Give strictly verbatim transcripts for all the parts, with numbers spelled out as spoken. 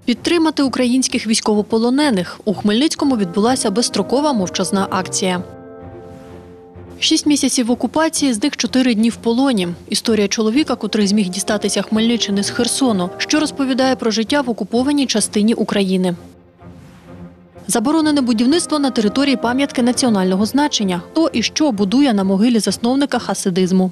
Підтримати українських військовополонених. У Хмельницькому відбулася безстрокова мовчазна акція. Шість місяців в окупації, з них чотири дні в полоні. Історія чоловіка, котрий зміг дістатися Хмельниччини з Херсону, що розповідає про життя в окупованій частині України. Заборонене будівництво на території пам'ятки національного значення. Хто і що будує на могилі засновника хасидизму.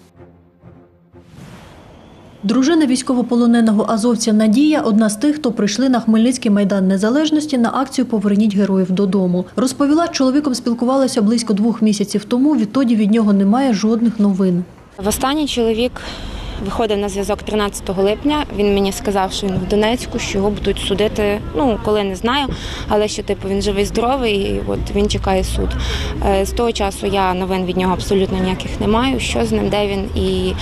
Дружина військовополоненого азовця Надія – одна з тих, хто прийшли на Хмельницький Майдан Незалежності на акцію «Поверніть героїв додому». Розповіла, з чоловіком спілкувалася близько двох місяців тому, відтоді від нього немає жодних новин. Востаннє чоловік виходив на зв'язок тринадцятого липня. Він мені сказав, що він в Донецьку, що його будуть судити, ну, коли не знаю, але що типу він живий-здоровий, і от він чекає суд. З того часу я новин від нього абсолютно ніяких не маю. Що з ним, де він і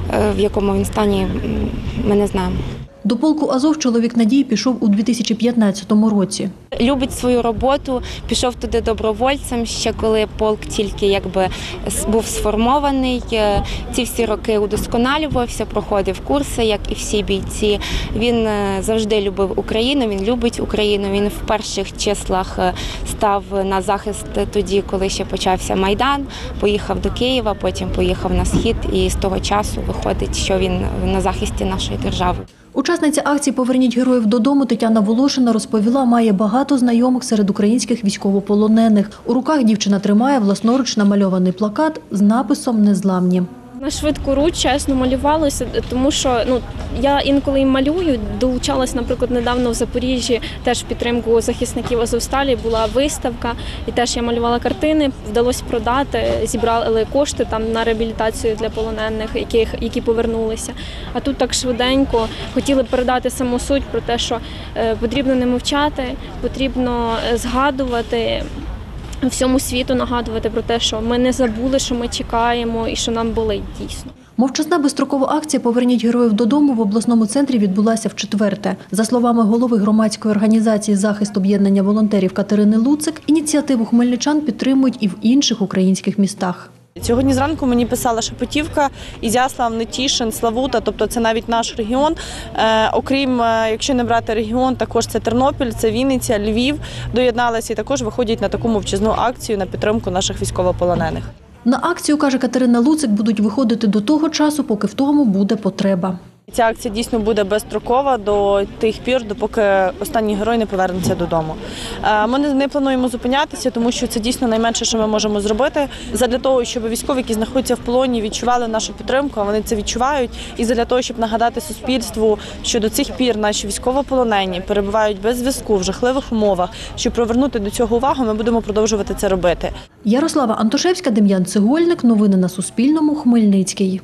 в якому він стані, ми не знаємо. До полку «Азов» чоловік Надії пішов у дві тисячі п'ятнадцятому році. Любить свою роботу, пішов туди добровольцем, ще коли полк тільки якби був сформований. Ці всі роки удосконалювався, проходив курси, як і всі бійці. Він завжди любив Україну, він любить Україну. Він в перших числах став на захист тоді, коли ще почався Майдан, поїхав до Києва, потім поїхав на Схід і з того часу виходить, що він на захисті нашої держави. Учасниця акції «Поверніть героїв додому» Тетяна Волошина розповіла, має багато знайомих серед українських військовополонених. У руках дівчина тримає власноруч намальований плакат з написом «Незламні». На швидку руч, чесно, малювалося, тому що ну, я інколи малюю, долучалась, наприклад, недавно в Запоріжжі, теж в підтримку захисників Азовсталі була виставка, і теж я малювала картини, вдалося продати, зібрали кошти там на реабілітацію для полонених, яких, які повернулися. А тут так швиденько хотіли передати саму суть про те, що е, потрібно не мовчати, потрібно згадувати, всьому світу нагадувати про те, що ми не забули, що ми чекаємо і що нам болить дійсно. Мовчазна безстрокова акція «Поверніть героїв додому» в обласному центрі відбулася вчетверте. За словами голови громадської організації «Захист об'єднання волонтерів» Катерини Луцик, ініціативу хмельничан підтримують і в інших українських містах. Сьогодні зранку мені писала Шепетівка, Ізяслав, Нетішин, Славута, тобто це навіть наш регіон. Е, окрім, якщо не брати регіон, також це Тернопіль, це Вінниця, Львів доєдналися і також виходять на таку мовчазну акцію на підтримку наших військовополонених. На акцію, каже Катерина Луцик, будуть виходити до того часу, поки в тому буде потреба. Ця акція дійсно буде безстрокова до тих пір, допоки останній герой не повернеться додому. Ми не плануємо зупинятися, тому що це дійсно найменше, що ми можемо зробити. Задля того, щоб військові, які знаходяться в полоні, відчували нашу підтримку, а вони це відчувають. І задля того, щоб нагадати суспільству, що до цих пір наші військовополонені перебувають без зв'язку в жахливих умовах. Щоб привернути до цього увагу, ми будемо продовжувати це робити. Ярослава Антошевська, Дем'ян Цегольник. Новини на Суспільному. Хмельницький.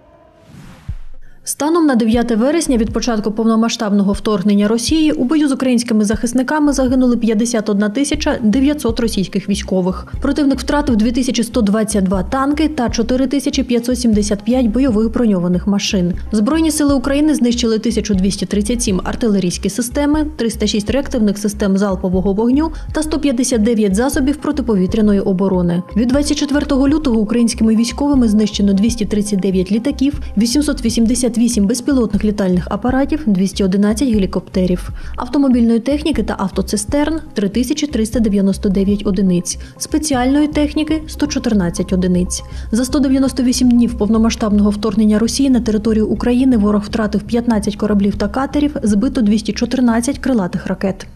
Станом на дев'яте вересня від початку повномасштабного вторгнення Росії у бою з українськими захисниками загинули п'ятдесят одна тисяча дев'ятсот російських військових. Противник втратив дві тисячі сто двадцять два танки та чотири тисячі п'ятсот сімдесят п'ять бойових броньованих машин. Збройні сили України знищили тисячу двісті тридцять сім артилерійські системи, триста шість реактивних систем залпового вогню та сто п'ятдесят дев'ять засобів протиповітряної оборони. Від двадцять четвертого лютого українськими військовими знищено двісті тридцять дев'ять літаків, вісімсот вісімдесят вісім безпілотних літальних апаратів, двісті одинадцять гелікоптерів. Автомобільної техніки та автоцистерн – три тисячі триста дев'яносто дев'ять одиниць. Спеціальної техніки – сто чотирнадцять одиниць. За сто дев'яносто вісім днів повномасштабного вторгнення Росії на територію України ворог втратив п'ятнадцять кораблів та катерів, збито двісті чотирнадцять крилатих ракет.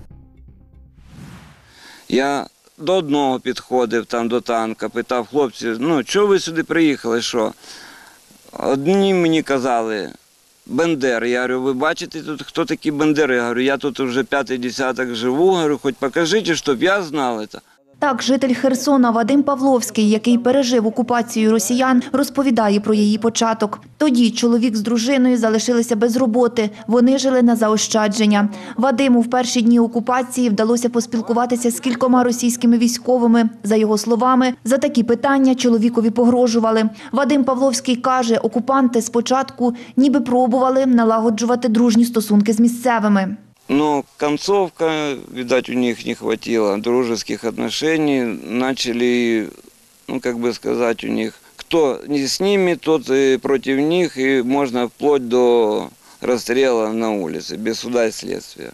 Я до одного підходив там до танка, питав хлопців, ну, чого ви сюди приїхали, що? Одні мені казали, Бендер. Я говорю, ви бачите, тут хто такі Бендери? Я говорю, я тут вже п'ятий десяток живу, говорю, хоч покажіть, щоб я знав це. Так, житель Херсона Вадим Павловський, який пережив окупацію росіян, розповідає про її початок. Тоді чоловік з дружиною залишилися без роботи, вони жили на заощадження. Вадиму в перші дні окупації вдалося поспілкуватися з кількома російськими військовими. За його словами, за такі питання чоловікові погрожували. Вадим Павловський каже, окупанти спочатку ніби пробували налагоджувати дружні стосунки з місцевими. Но концовка, видать, у них не хватило дружеских отношений. Начали, ну, как бы сказать, у них, кто не с ними, тот и против них, и можно вплоть до расстрела на улице, без суда и следствия.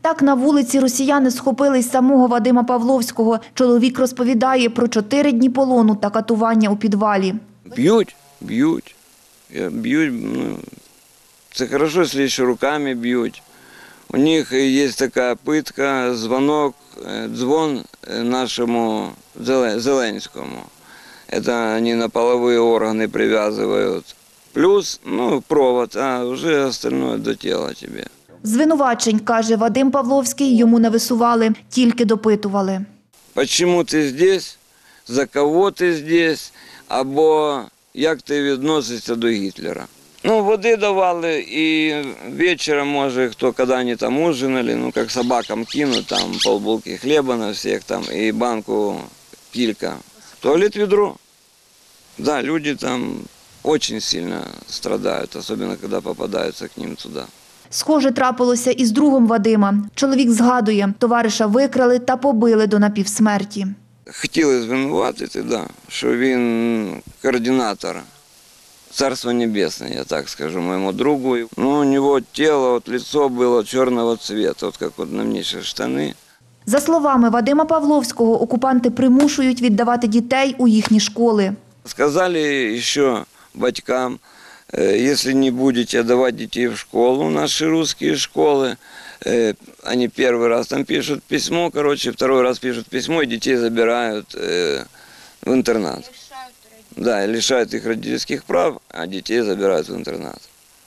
Так на вулиці росіяни схопили й самого Вадима Павловського. Чоловік розповідає про чотири дні полону та катування у підвалі. Б'ють, б'ють. Б'ють, ну, це хорошо, якщо ще руками б'ють. У них є така питка, дзвонок, дзвон нашому Зеленському. Это они на половые органы привязывают. Плюс, ну, провод, а вже остальное до тіла тебе. Звинувачень, каже Вадим Павловський, йому не висували, тільки допитували. Чому ти здесь, за кого ти здесь, або як ти відносишся до Гітлера. Ну, води давали, і вечором, може, хто, коли вони там ужинали, ну, як собакам кинуть, там, полбулки хліба на всіх, там, і банку кілька. Туалет, ведро. Да, люди там очень сильно страдают, особенно когда попадаются к ним туда. Схоже, трапилося і з другом Вадима. Чоловік згадує, товариша викрали та побили до напівсмерті. Хотіли звинуватити, да, що він координатор. Царство небесное, я так скажу, моему другу. Ну, у него тело, вот лицо было черного цвета, вот как вот на мне сейчас штаны. За словами Вадима Павловського, окупанти примушують віддавати дітей у їхні школи. Сказали еще батькам, если не будете отдавать детей в школу, наши русские школы, они первый раз там пишут письмо, короче, второй раз пишут письмо, и детей забирают в интернат. Да, лишают их родительских прав, а детей забирают в интернат.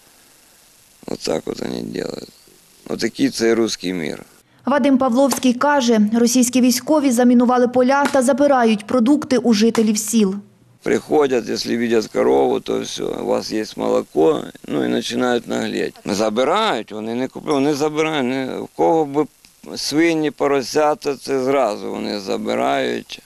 Вот так вот они делают. Вот такий це русский мир. Вадим Павловський каже, російські військові замінували поля та забирають продукти у жителів сіл. Приходят, если видят корову, то все, у вас есть молоко, ну і починають наглеть. Забирають, вони не купують, вони забирають. У кого б свині, поросята, це зразу вони забирають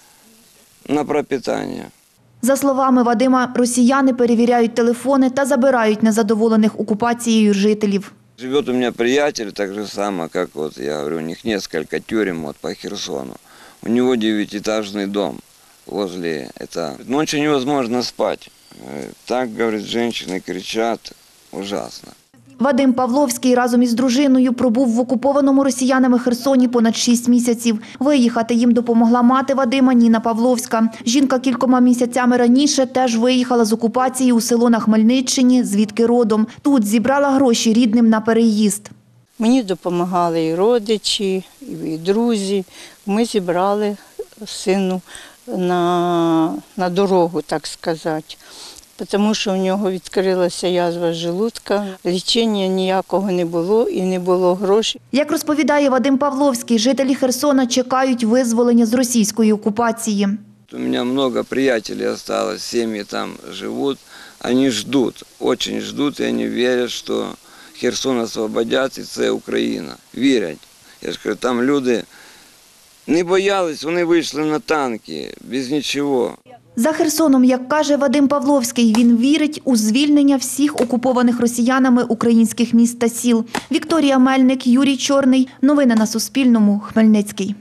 на пропитання. За словами Вадима, росіяни перевіряють телефони та забирають незадоволених окупацією жителів. Живет у меня приятель, так же само, как вот я говорю, у них несколько тюрем вот по Херсону. У него девятиэтажный дом возле этого. Ночью невозможно спать. Так, говорит, женщины кричат, ужасно. Вадим Павловський разом із дружиною пробув в окупованому росіянами Херсоні понад шість місяців. Виїхати їм допомогла мати Вадима Ніна Павловська. Жінка кількома місяцями раніше теж виїхала з окупації у село на Хмельниччині, звідки родом. Тут зібрала гроші рідним на переїзд. Мені допомагали і родичі, і друзі. Ми зібрали сину на, на дорогу, так сказати. Тому що в нього відкрилася язва желудка, лічення ніякого не було і не було грошей. Як розповідає Вадим Павловський, жителі Херсона чекають визволення з російської окупації. У меня много приятелей осталось, семьи там живут. Они ждут, очень ждут, и они верят, что Херсон освободят, і це Україна. Вірять. Я ж кажу, там люди не боялись, вони вийшли на танки, без нічого. За Херсоном, як каже Вадим Павловський, він вірить у звільнення всіх окупованих росіянами українських міст та сіл. Вікторія Мельник, Юрій Чорний. Новини на Суспільному. Хмельницький.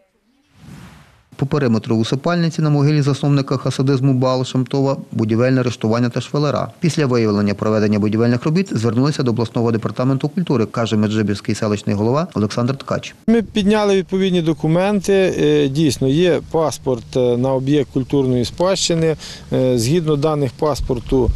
По периметру усипальниці на могилі засновника хасидизму Баал Шем-Това будівельне арештування та швелера. Після виявлення проведення будівельних робіт звернулися до обласного департаменту культури, каже Меджибірський селищний голова Олександр Ткач. Ми підняли відповідні документи. Дійсно, є паспорт на об'єкт культурної спадщини. Згідно даних паспорту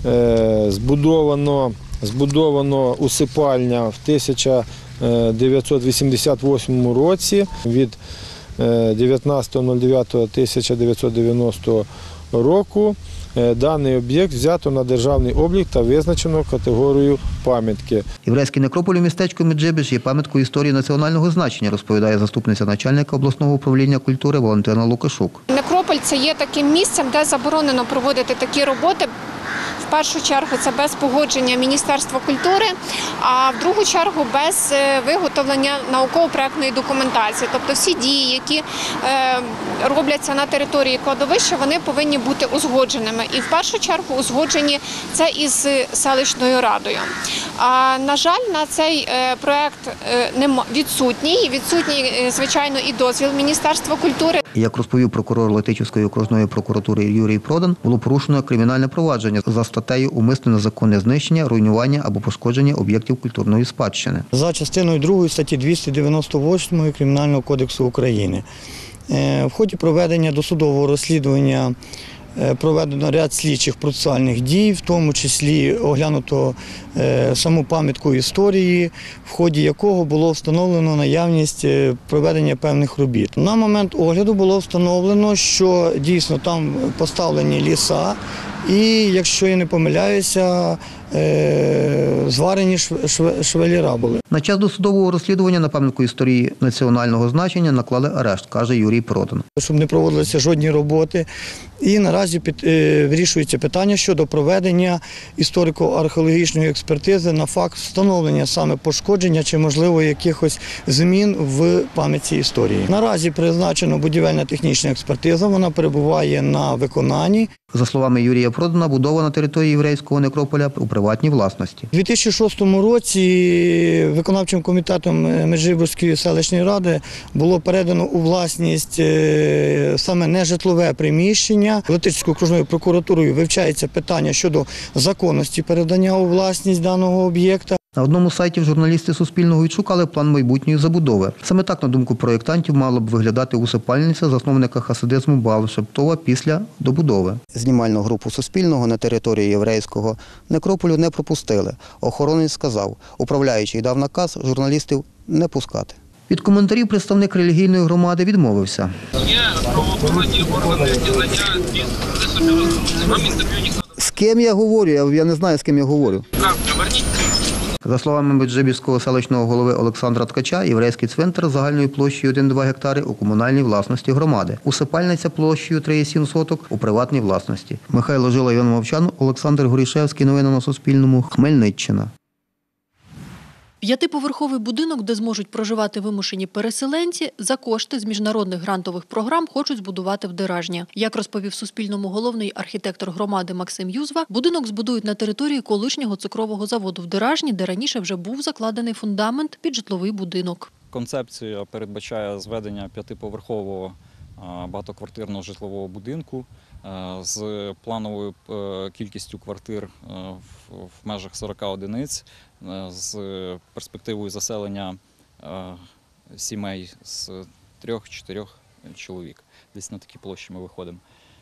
збудовано, збудовано усипальня в тисяча дев'ятсот вісімдесят восьмому році від дев'ятнадцятого дев'ятого тисяча дев'ятсот дев'яностого року. Даний об'єкт взято на державний облік та визначено категорію пам'ятки. Єврейський некрополь у містечку Меджибіж є пам'яткою історії національного значення, розповідає заступниця начальника обласного управління культури Валентина Лукашук. Некрополь – це є таким місцем, де заборонено проводити такі роботи. В першу чергу це без погодження Міністерства культури, а в другу чергу без виготовлення науково-проектної документації. Тобто всі дії, які робляться на території кладовища, вони повинні бути узгодженими. І в першу чергу узгоджені це із селищною радою. А, на жаль, на цей проєкт відсутній. Відсутній, звичайно, і дозвіл Міністерства культури. Як розповів прокурор Летичівської окружної прокуратури Юрій Продан, було порушено кримінальне провадження за статтею «Умисне незаконне знищення, руйнування або пошкодження об'єктів культурної спадщини». За частиною другої статті двісті дев'яносто восьмої Кримінального кодексу України. В ході проведення досудового розслідування проведено ряд слідчих процесуальних дій, в тому числі оглянуто саму пам'ятку історії, в ході якого було встановлено наявність проведення певних робіт. На момент огляду було встановлено, що дійсно там поставлені ліса, і, якщо я не помиляюся, зварені швеліра були. На час досудового розслідування на пам'ятку історії національного значення наклали арешт, каже Юрій Продан. Щоб не проводилися жодні роботи. І наразі під, е, вирішується питання щодо проведення історико-археологічної експертизи на факт встановлення саме пошкодження чи, можливо, якихось змін в пам'ятці історії. Наразі призначена будівельна технічна експертиза, вона перебуває на виконанні. За словами Юрія Продана, будова на території єврейського некрополя у приватній власності. У дві тисячі шостому році виконавчим комітетом Меджибурської селищної ради було передано у власність саме нежитлове приміщення. Летичівською окружною прокуратурою вивчається питання щодо законності передання у власність даного об'єкта. На одному з сайтів журналісти Суспільного відшукали план майбутньої забудови. Саме так, на думку проєктантів, мала б виглядати усипальниця засновника хасидизму Баал Шептова після добудови. Знімальну групу Суспільного на території єврейського некрополю не пропустили. Охоронець сказав, управляючий дав наказ журналістів не пускати. Від коментарів представник релігійної громади відмовився. Є правоохоронні органи дізнання, ви собі розумієте, вам інтерв'ю ніхто. З ким я говорю? Я не знаю, з ким я говорю. За словами Меджибірського селищного голови Олександра Ткача, єврейський цвинтар загальною площею один цілих два гектари у комунальній власності громади. Усипальниця площею три цілих сім соток у приватній власності. Михайло Жила, Іван Мовчан, Олександр Горішевський. Новини на Суспільному. Хмельниччина. П'ятиповерховий будинок, де зможуть проживати вимушені переселенці, за кошти з міжнародних грантових програм хочуть збудувати в Деражні. Як розповів Суспільному головний архітектор громади Максим Юзва, будинок збудують на території колишнього цукрового заводу в Деражні, де раніше вже був закладений фундамент під житловий будинок. Концепція передбачає зведення п'ятиповерхового багатоквартирного житлового будинку з плановою кількістю квартир в межах сорока одиниць, з перспективою заселення сімей з трьох-чотирьох чоловік. Десь на такі площі ми виходимо.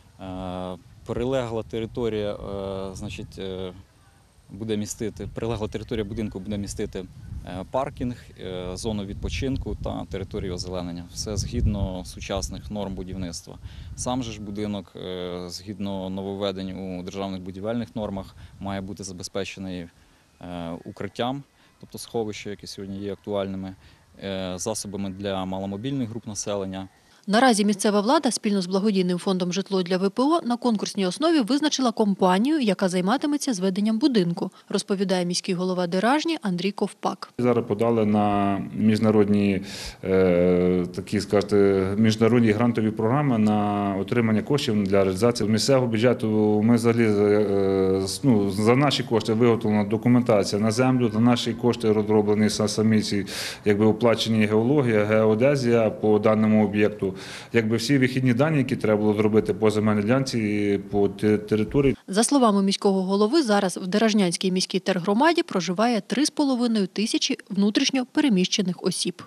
Прилегла територія, значить, буде містити, прилегла територія будинку буде містити паркінг, зону відпочинку та територію озеленення. Все згідно сучасних норм будівництва. Сам же ж будинок, згідно нововведень у державних будівельних нормах, має бути забезпечений укриттям, тобто сховища, які сьогодні є актуальними, засобами для маломобільних груп населення. Наразі місцева влада спільно з благодійним фондом «Житло для ВПО» на конкурсній основі визначила компанію, яка займатиметься зведенням будинку, розповідає міський голова Деражні Андрій Ковпак. Зараз подали на міжнародні, е, такі, скажете, міжнародні грантові програми на отримання коштів для реалізації місцевого бюджету. Ми взагалі е, ну, за наші кошти виготовлена документація на землю, за наші кошти розроблені самі ці, якби, оплачені геологія, геодезія по даному об'єкту. Якби всі вихідні дані, які треба було зробити по земельній ділянці, по території. За словами міського голови, зараз в Деражнянській міській тергромаді проживає три з половиною тисячі внутрішньо переміщених осіб.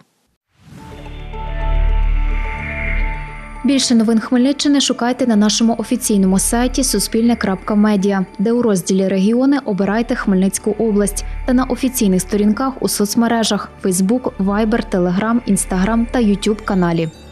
Більше новин Хмельниччини шукайте на нашому офіційному сайті суспільне крапка медіа, де у розділі «Регіони» обирайте Хмельницьку область та на офіційних сторінках у соцмережах – Фейсбук, Вайбер, Телеграм, Інстаграм та Ютуб каналі.